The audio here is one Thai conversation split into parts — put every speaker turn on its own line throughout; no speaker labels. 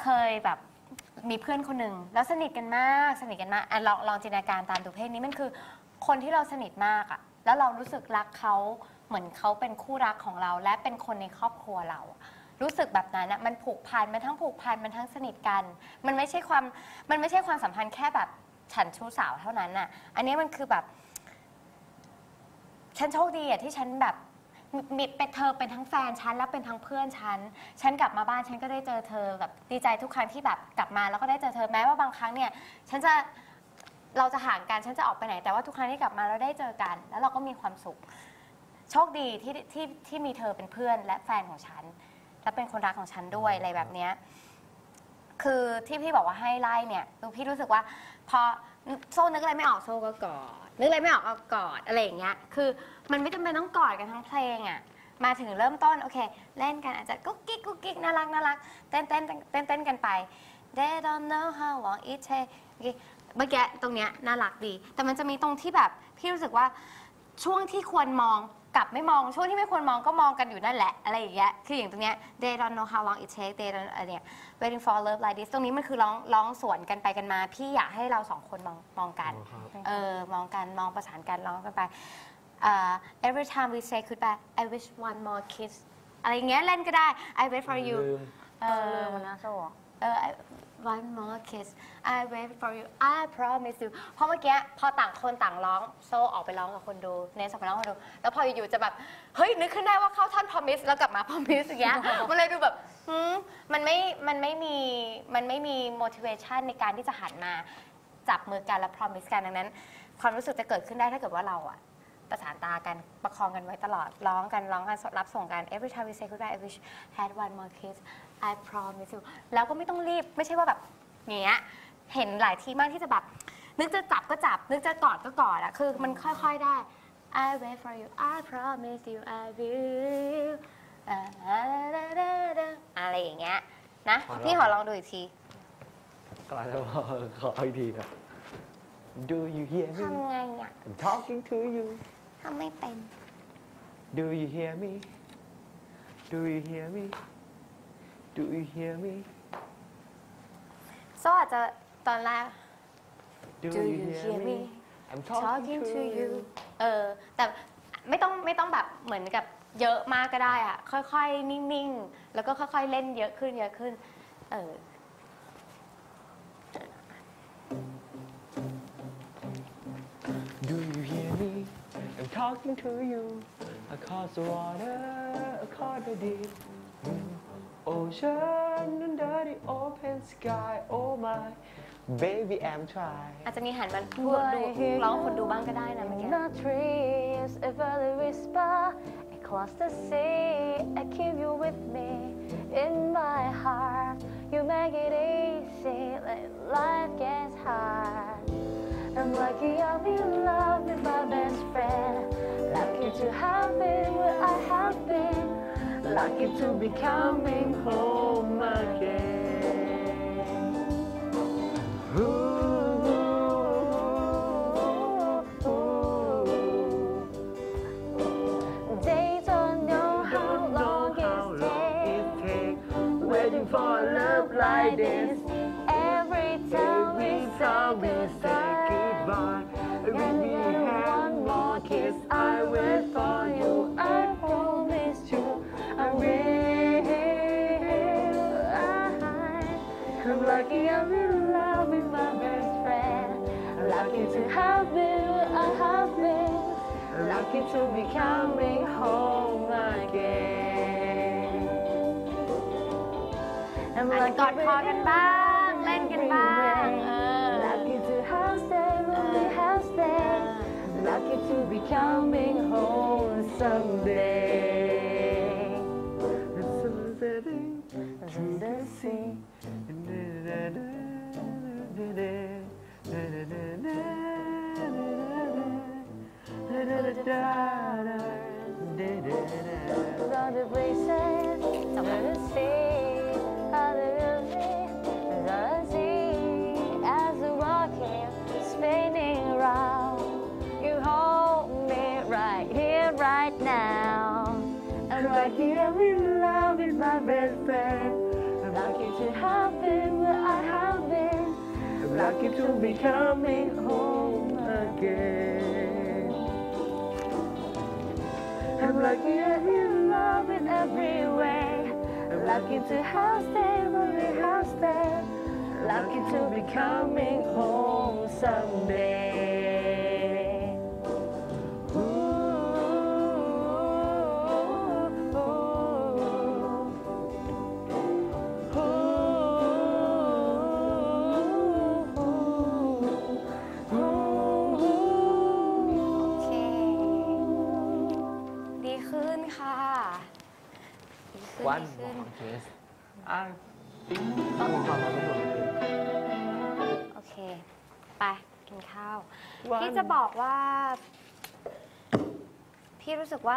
เคยแบบมีเพื่อนคนหนึ่งแล้วสนิทกันมากสนิทกันมากลองจินตนาการตามดูเพลงนี้มันคือคนที่เราสนิทมากอะแล้วเรารู้สึกรักเขาเหมือนเขาเป็นคู่รักของเราและเป็นคนในครอบครัวเรารู้สึกแบบนั้นนะมันผูกพันมันทั้งผูกพันมันทั้งสนิทกันมันไม่ใช่ความสัมพันธ์แค่แบบฉันชู้สาวเท่านั้นน่ะอันนี้มันคือแบบฉันโชคดีอะที่ฉันแบบมีเป็นเธอเป็นทั้งแฟนฉันแล้วเป็นทั้งเพื่อนฉันกลับมาบ้านฉันก็ได้เจอเธอแบบดีใจทุกครั้งที่แบบกลับมาแล้วก็ได้เจอเธอแม้ว่าบางครั้งเนี่ยเราจะห่างกันฉันจะออกไปไหนแต่ว่าทุกครั้งที่กลับมาเราได้เจอกันแล้วเราก็มีความสุขโชคดีที่มีเธอเป็นเพื่อนและแฟนของฉันและเป็นคนรักของฉันด้วยอะไรแบบเนี้ยคือที่พี่บอกว่าให้ไล่เนี่ยพี่รู้สึกว่าพอโซ่นึกอะไรไม่ออกโซ่ก็กอดนึกอะไรไม่ออกก็กอดอะไรอย่างเงี้ยคือมันไม่จำเป็นต้องกอดกันทั้งเพลงอ่ะมาถึงเริ่มต้นโอเคเล่นกันอาจจะกุ๊กกิ๊กน่ารักเต้นกันไป They don't know how long it take เมื่อกี้ตรงเนี้ยน่ารักดีแต่มันจะมีตรงที่แบบพี่รู้สึกว่าช่วงที่ควรมองกลับไม่มองช่วงที่ไม่ควรมองก็มองกันอยู่นั่นแหละอะไรอย่างเงี้ยคืออย่างตรงเนี้ย They don't know how long it take they don't อะไรเนี่ย waiting for love like this ตรงนี้มันคือร้องสวนกันไปกันมาพี่อยากให้เราสองคนมองกันมองกันมองประสานกันร้องกันไป every time we say goodbye I wish one more kiss อะไรอย่างเงี้ยเล่นก็ได้ I wait for you
มันน่าโซ่
one more kiss I wait for you I promise you เพราะเมื่อกี้พอต่างคนต่างร้องโซออกไปร้องกับคนดูเนสออกไปร้องกับคนดูแล้วพออยู่ๆจะแบบเฮ้ยนึกขึ้นได้ว่าเข้าท่อน promise แล้วกลับมา promise อย่างเงี้ย มันเลยดูแบบมันไม่มี motivation ในการที่จะหันมาจับมือกันและ promise กันดังนั้นความรู้สึกจะเกิดขึ้นได้ถ้าเกิดว่าเราอะประสานตากันประคองกันไว้ตลอดร้องกันรับส่งกัน every time we say goodbye I wish had one more kiss I promise you แล้วก็ไม่ต้องรีบไม่ใช่ว่าแบบอย่างเงี้ยเห็นหลายทีมากที่จะแบบนึกจะจับก็จับนึกจะกอดก็กอดอะคือมันค่อยๆได้ I wait for you I promise you I will อะไรอย่างเงี้ยนะพี่ขอลองดูอีกที
ก็จะขออีกทีครับ Do you hear me
ทำไงอะ
I'm talking to you
ทำไม่เป็น
Do you hear me Do you hear me Do you hear me
โซ่อาจจะตอนแรก
Do you hear me I'm talking to you
แต่ไม่ต้องแบบเหมือนกับเยอะมากก็ได้อะค่อยๆนิ่งๆแล้วก็ค่อยๆเล่นเยอะขึ้น
Do you hear me I'm talking to you across the water across the deep ocean under the open sky oh my baby I'm trying
อาจจะมีหันมาพูดดูร้องคนดูบ้างก็ได้นะเมื่อกี้
The trees ever whisper across the sea I keep you with me in my heart you make it easy like life gets hard I'm lucky I'm in love with my best friend lucky to have been where I have been lucky to be coming home again They don't know how long it takes waiting for love like this every time we say goodbye when we have one more kiss I wait for you I promise you I will I'm lucky I'm in love with my best friend lucky to have been where I have been lucky to be coming home again
อาจจะกอดคอกันบ้างเล่นกันบ้าง
lucky to have stayed when we have stayed lucky to be coming home someday to the sea All the places to the sea, all the sea, as the rocket spinning around. You hold me right here, right now. I'm lucky I'm in love with my best friend. I'm lucky to have been
lucky to be coming home again I'm lucky I'm in love in every way
Lucky to have stayed when we have stayed
lucky to be coming home someday
โอเค ดีขึ้นค่ะดีขึ้น
วัน
ดีขึ้น
เคสต้องฟังมาไม่หมดเลย
โอเค ไปกินข้าว พี่จะบอกว่า พี่รู้สึกว่า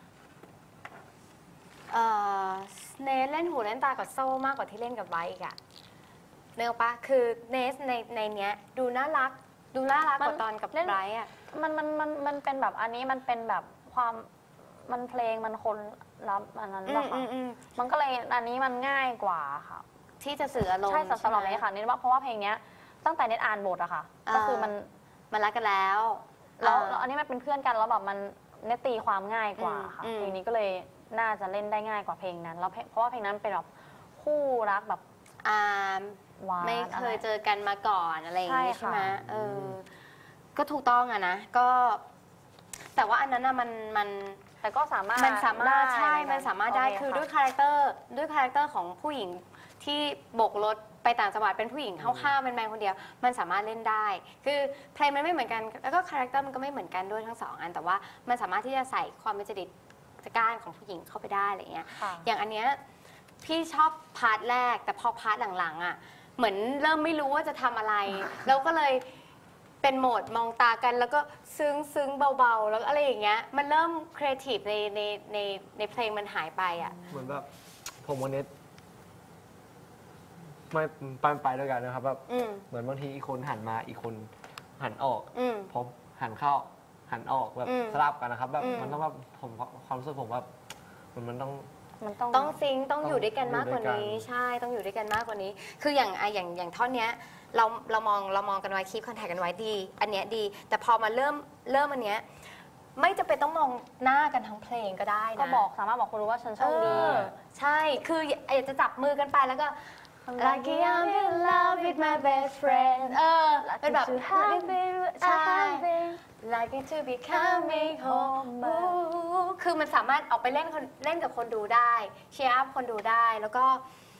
เนสเล่นหูเล่นตากับโซ่มากกว่าที่เล่นกับไบร์ทอีกอะเนกปะคือเนสในเนี้ยดูน่ารักกว่าตอนกับไบร์ทอะ
มันเป็นแบบอันนี้มันเป็นแบบความมันเพลงมันคนรับอันนั้นป่ะคะมันก็เลยอันนี้มันง่ายกว่าค่ะ
ที่จะสื่ออารมณ์
ใช่สำหรับเนทค่ะเนทว่าเพราะว่าเพลงเนี้ยตั้งแต่เนทอ่านบทอะค่ะก็คือมัน
รักกันแล้ว
แล้วอันนี้มันเป็นเพื่อนกันแล้วแบบมันเนทตีความง่ายกว่าค่ะ
อืม
เพลงนี้ก็เลยน่าจะเล่นได้ง่ายกว่าเพลงนั้นแล้วเพราะว่าเพลงนั้นเป็นแบบคู่รักแบบ
อ่า
หวาน
ไม่เคยเจอกันมาก่อนอะไรอย่างงี้
ใช่
ใช่ไหม
ค่ะ
ก็ถูกต้องอะนะก็ แต่ว่าอันนั้นอะมัน
แต่ก็สามารถ
มันสามารถใช่
ได้
มันสามารถได้
โเ
คือด้วยคาแรคเตอร์ของผู้หญิงที่โบกรถไปต่างจังหวัดเป็นผู้หญิงห้าวๆเป็นแมนคนเดียว มันสามารถเล่นได้ คือเพลงมันไม่เหมือนกัน แล้วก็คาแรคเตอร์มันก็ไม่เหมือนกันด้วยทั้งสองอัน แต่ว่ามันสามารถที่จะใส่ความเป็นจริตจักร้านของผู้หญิงเข้าไปได้อะไรเงี้ย
ค่ะ
อย่างอันเนี้ยพี่ชอบพาร์ทแรก แต่พอพาร์ทหลังๆอ่ะ เหมือนเริ่มไม่รู้ว่าจะทำอะไร แล้วก็เลยเป็นโหมดมองตากันแล้วก็ซึ้งเบาๆ แล้วอะไรอย่างเงี้ย มันเริ่มครีเอทีฟในเพลงมันหายไปอ่ะ
เหมือนแบบผมกับเน็ตไม่ไปด้วยกันนะครับแบบ
อืม
เหมือนบางทีอีกคนหันมาอีกคนหันออก
อืม
ผมหันเข้าหันออกแบบ
อืม
สลับกันนะครับแบบ
อืม
มันต้องแบบผมความรู้สึกผมว่ามันต้อง
มันต้อง
ต้องซิงค์ต้องอยู่ด้วยกันมากกว่า
อยู่ด้วยกัน
นี้ ใช่ต้องอยู่ด้วยกันมากกว่านี้ คืออย่างท่อนเนี้ยเรามองกันไว้คีปคอนแทคกันไว้ดี อันเนี้ยดี แต่พอมาเริ่มอันเนี้ยไม่จำเป็นต้องมองหน้ากันทั้งเพลงก็ได้นะ
ก็บอกสามารถบอกคนรู้ว่าฉันโชคดี
ใช่ คืออยากจะจับมือกันไปแล้วก็ Lucky I'm in love with my best friend เป็นแบบ
to have been
ใช่
having
Lucky to be coming home คือมันสามารถออกไปเล่นกับคนดูได้เชียร์อัพคนดูได้แล้วก็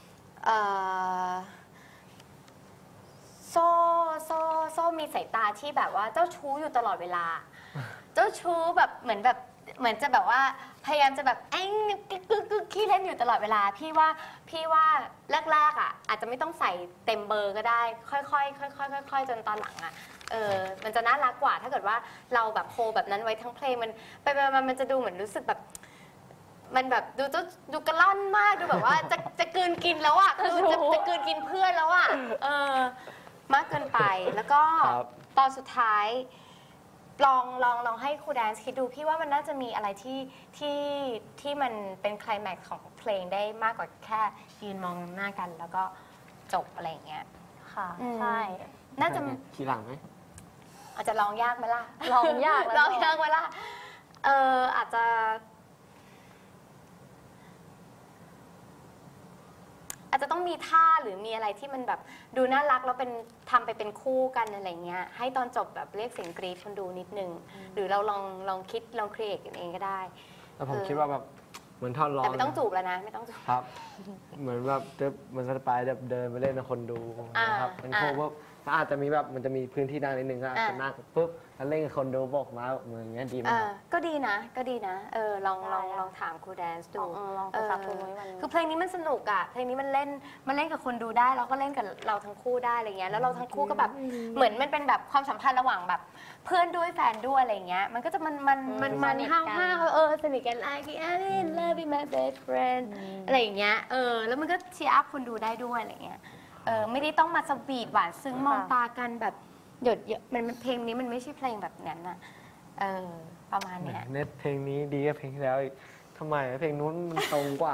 โซ่มีสายตาที่แบบว่าเจ้าชู้อยู่ตลอดเวลา เจ้าชู้แบบเหมือนจะแบบว่าพยายามจะแบบเอ้งกึกขี้เล่นอยู่ตลอดเวลาพี่ว่าแรกๆอ่ะอาจจะไม่ต้องใส่เต็มเบอร์ก็ได้ค่อยๆจนตอนหลังอ่ะมันจะน่ารักกว่าถ้าเกิดว่าเราแบบโฮแบบนั้นไว้ทั้งเพลงมันไปมันจะดูเหมือนรู้สึกแบบ มันแบบดูกระล่อนมากดูแบบว่าจะกลืนกินแล้วอ่ะคือจะกลืนกินเพื่อนแล้วอ่ะมากเกินไปแล้วก็
ครับ
ตอนสุดท้ายลองให้ครูแดนซ์คิดดูพี่ว่ามันน่าจะมีอะไรที่มันเป็นไคลแม็กซ์ของเพลงได้มากกว่าแค่ยืนมองหน้ากันแล้วก็จบอะไรอย่างเงี้ย
ค่ะ
อืม
ใช่
น่าจะ
ทีหลังไหม
อาจจะลองยากไหมล่ะ
ลองยากแล้ว
ลองยากไหมล่ะอาจจะต้องมีท่าหรือมีอะไรที่มันแบบดูน่ารักแล้วทำไปเป็นคู่กันอะไรเงี้ยให้ตอนจบแบบเรียกเสียงกรี๊ดคนดูนิดนึง หรือเราลองคิดลองครีเอทกันเองก็ได้
แต่ผมคิดว่าแบบเหมือนท่อนร้อง
แต่ไม่ต้องจูบแล้วนะไม่ต้องจูบ
ครับ เหมือนแบบมันจะไปแบบเดินไปเล่นกับคนดูนะครับเป็นโคปุ๊บก็อาจจะมีแบบมันจะมีพื้นที่นั่งนิดนึงก็อาจจะนั่งปุ๊บแล้วเล่นกับคนดูบอกมาเหมือนอย่างเงี้ยดีไหมครับ
ก็ดีนะลองถามครูแดนซ์ดู
ลองไปซักดูไว้วัน
คือเพลงนี้มันสนุกอ่ะเพลงนี้มันเล่นกับคนดูได้แล้วก็เล่นกับเราทั้งคู่ได้อะไรเงี้ยแล้วเราทั้งคู่ก็แบบเหมือนมันเป็นแบบความสัมพันธ์ระหว่างแบบเพื่อนด้วยแฟนด้วยอะไรเงี้ยมันก็จะมันห้าวสนิทกัน like I'm in love with my best friend อะไรอย่างเงี้ยแล้วมันก็เชียร์อัพคนดูได้ด้วยอะไรเงี้ยไม่ได้ต้องมาสวีทหวานซึ้งมองตากันแบบหยดมันเพลงนี้มันไม่ใช่เพลงแบบนั้นน่ะประมาณเนี้ย
เน็ตเพลงนี้ดีกว่าเพลงที่แล้วอีกทำไมเพลงนู้นมันตรงกว่านะ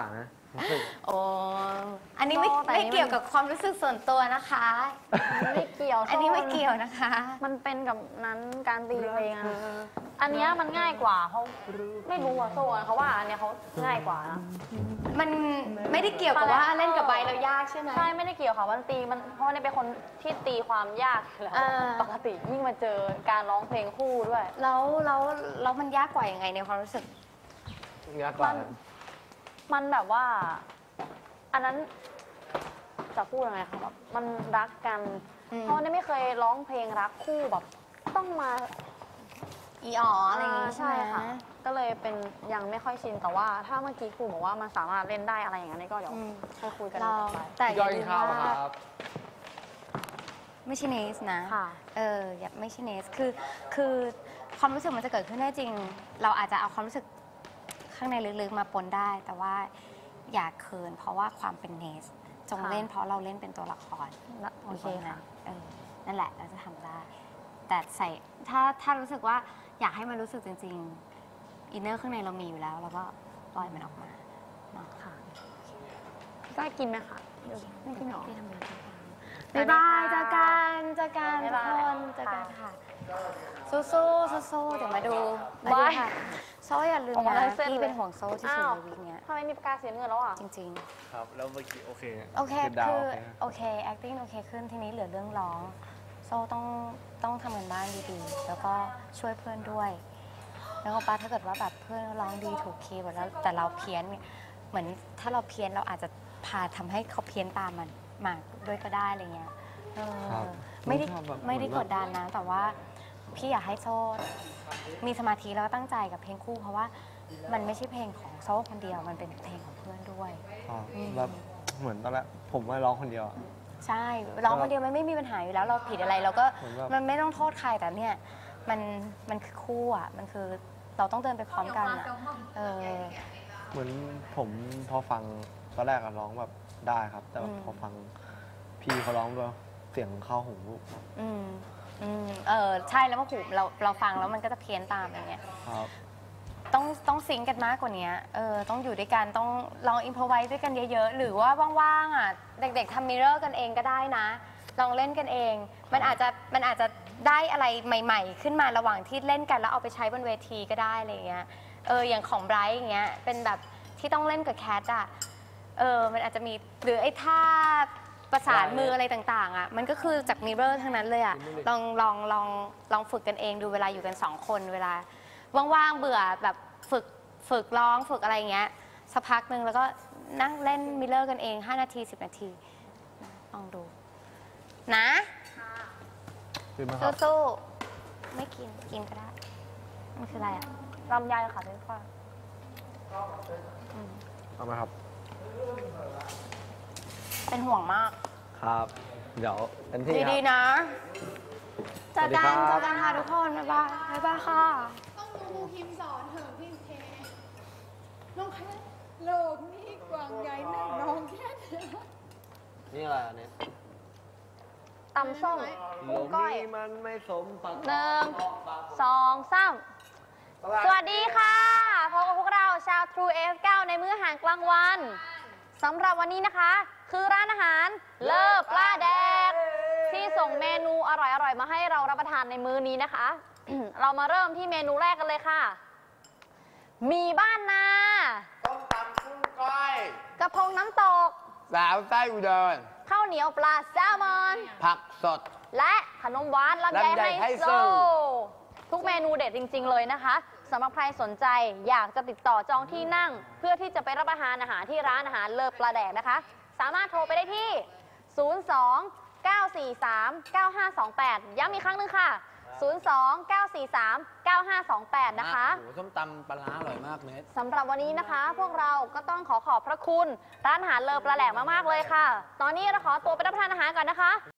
โอ้อันนี้ไม่
แต่อันนี้
ไม่เกี่ยวกับความรู้สึกส่วนตัวนะคะ
ไม่เกี่ยว
อันนี้ไม่เกี่ยวนะคะ
มันเป็นกับนั้นการตีเพลงอะอันเนี้ยมันง่ายกว่าเขาไม่รู้อะโซ่อะเขาว่าอันเนี้ยเขาง่ายกว่านะ
มันไม่ได้เกี่ยวกับว่าเล่นกับใบแล้วยากใช่ไหม
ใช่ไม่ได้เกี่ยวค่ะวันตีมันเพราะว่าเนี่ยเป็นคนที่ตีความยากอยู่แล้ว
อ่า
ปกติยิ่งมาเจอการร้องเพลงคู่ด้วย
แล้วมันยากกว่ายังไงในความรู้สึก
ยากกว่า
มันแบบว่า อันนั้นจะพูดยังไงคะแบบมันรักกัน เพราะเนี่ยไม่เคยร้องเพลงรักคู่แบบ ต้องมา
อีอ๋ออะไรอย่างงี้ใช่
ใช่
ไหม
ค่ะ ก็เลยเป็นยังไม่ค่อยชินแต่ว่าถ้าเมื่อกี้ครูบอกว่ามันสามารถเล่นได้อะไรอย่างนั้นก็เดี๋ยว
อืม
ค่อยคุยกัน
เรา
ต่อไป
แต่อย่
ย่
า
อย
ลืม
ข้าวค
ว่า
รับ
ไม่ใช่เนสนะ
ค่ะ
อย่าไม่ใช่เนสคือความรู้สึกมันจะเกิดขึ้นได้จริง เราอาจจะเอาความรู้สึกข้างในลึกๆมาปนได้ แต่ว่าอย่าเคินเพราะว่าความเป็นเนสจงเล่นเพราะเราเล่นเป็นตัวละคร
โอเคค่ะ
นั่นแหละเราจะทำได้ แต่ใส่ถ้ารู้สึกว่าอยากให้มันรู้สึกจริงๆอินเนอร์ข้างในเรามีอยู่แล้วแล้วก็ปล่อยมันออกมาเนาะ
ค่ะพี่ก้อยกินไหมคะเดี๋ยวไม่กินหรอ
พี่ทำงานบ๊ายบายเจอกันทุก
บ๊าย
ค
บาย
นเจอกันค่ะสู้ๆเดี๋ยวมาดู
บาย
ค่ะโซ่อย่าลืม
ออกมา
นะ
ลายเส้น
พี่
เลย
เป็นห่วงโซ่ที่สุด
อ้าว
ในวีคเนี้ย
ทำไมมีปากกาเสียเงินแล้วอ่ะ
จริง
ครับ แล้วเมื่อกี้โอเค
ๆ โอเค
เก็บดาว
คือ
โอเค
โอเค acting โอเคขึ้นทีนี้เหลือเรื่องร้อง โซ่ต้องทำงานบ้านดีๆ แล้วก็ช่วยเพื่อนด้วย แล้วก็ป้าถ้าเกิดว่าแบบเพื่อนร้องดีถูกคีย์หมดแล้วแต่เราเพี้ยนเนี่ยเหมือนถ้าเราเพี้ยนเราอาจจะพาทำให้เขาเพี้ยนตามมันมาด้วยก็ได้อะไรเงี้ยเออ
ครับ
ไม่ได้
ชอบแบบ
ไม่ได้
เหมื
ก
อน
ด
แบบ
ดันนะ แต่ว่าพี่อยากให้โซ่มีสมาธิแล้วก็ตั้งใจกับเพลงคู่ เพราะว่ามันไม่ใช่เพลงของโซ่คนเดียวมันเป็นเพลงของเพื่อนด้วย
ครับแบบเหมือนตอนแรกผมว่าร้องคนเดียวอะ
ใช่ร้องคนเดียวมันไม่มีปัญหาอยู่แล้วเราผิดอะไรเราก็
เหมือนแบบ
มันไม่ต้องโทษใครแต่เนี่ยมันคือคู่อ่ะมันคือเราต้องเดินไปพร้อมกันอ่ะเออ
เหมือนผมพอฟังตอนแรกอะร้องแบบได้ครับ แต่แบบพอฟังพี่เขาร้องแบบเสียงเข้าหู
ใช่แล้วว่าหูเราฟังแล้วมันก็จะเพี้ยนตามอย่างเงี้ย
ครับ
ต้องซิงค์กันมากกว่านี้ต้องอยู่ด้วยกันต้องลองอินพอไว้ด้วยกันเยอะๆ หรือว่าว่างๆอ่ะเด็กๆทำมิเรอร์กันเองก็ได้นะ ลองเล่นกันเอง มันอาจจะได้อะไรใหม่ ๆ ขึ้นมาระหว่างที่เล่นกันแล้วเอาไปใช้บนเวทีก็ได้อะไรอย่างเงี้ยอย่างของไบรท์อย่างเงี้ยเป็นแบบที่ต้องเล่นกับแคทอ่ะมันอาจจะมีหรือไอ้ท่าประสานมืออะไรต่างๆอ่ะมันก็คือจากมิเรอร์ทั้งนั้นเลยอ่ะลองฝึกกันเองดูเวลาอยู่กัน2 คนเวลาว่างๆเบื่อแบบฝึกร้องฝึกอะไรเงี้ยสักพักหนึ่งแล้วก็นั่งเล่นมิเรอร์กันเอง5 นาที 10 นาทีลองดูนะ
คือไหมครับ
สู้ๆไม่กินก็ได้ มันคืออะไรอ่ะ
ลำไยค่ะทุกคน
เอาไหมครับ
เป็นห่วงมาก
ครับ เดี๋ยวเต็มที่ครับ
ดีๆนะเจอกัน
สวัสดีครับ
ค่ะทุกคนบ๊ายบายค่ะ
ต้องดูครูพิมพ์สอนเถอะพี่เคน้องแค่โลกนี้กว้างใหญ่แน่น้องแค่เนี้ย
นี่อะไรอันนี้
ตำส้ม
โล
กุ้ง
ก
ก้อย
นี้มันไม่สมปัก
1 2 3 สวัสดีค่ะพบกับพวกเราชาว True F9 ในมื้ออาหารกลางวันสำหรับวันนี้นะคะ คือร้านอาหารเลิศปลาแดก ที่ส่งเมนูอร่อยๆ มาให้เรารับประทานในมื้อนี้นะคะ เรามาเริ่มที่เมนูแรกกันเลยค่ะหมีบ้านนา
ต้มตำกุ้งก้อย
กระพงน้ำตก
สาวไส้อุดร
ข้าวเหนียวปลาแซลมอน
ผักสด
และขนมหวานลำไย
ลำไย
ไฮ
ไฮ
โซ
โซ
ทุกเมนูเด็ดจริง ๆ เลยนะคะสำหรับใครสนใจอยากจะติดต่อจองที่นั่ง เพื่อที่จะไปรับประทานอาหารที่ร้านอาหารเลิศปลาแดกนะคะ สามารถโทรไปได้ที่ 02 943 9528 ย้ำอีกครั้งหนึ่งค่ะ 02 943 9528 นะคะ
โอ้โหส้มตำปลาร้าอร่อยมากเนส
สำหรับวันนี้นะคะ พวกเราก็ต้องขอบพระคุณ ร้านอาหารเลอปลาแหลกมากๆเลยค่ะ ตอนนี้เราขอตัวไปรับประทานอาหารก่อนนะคะ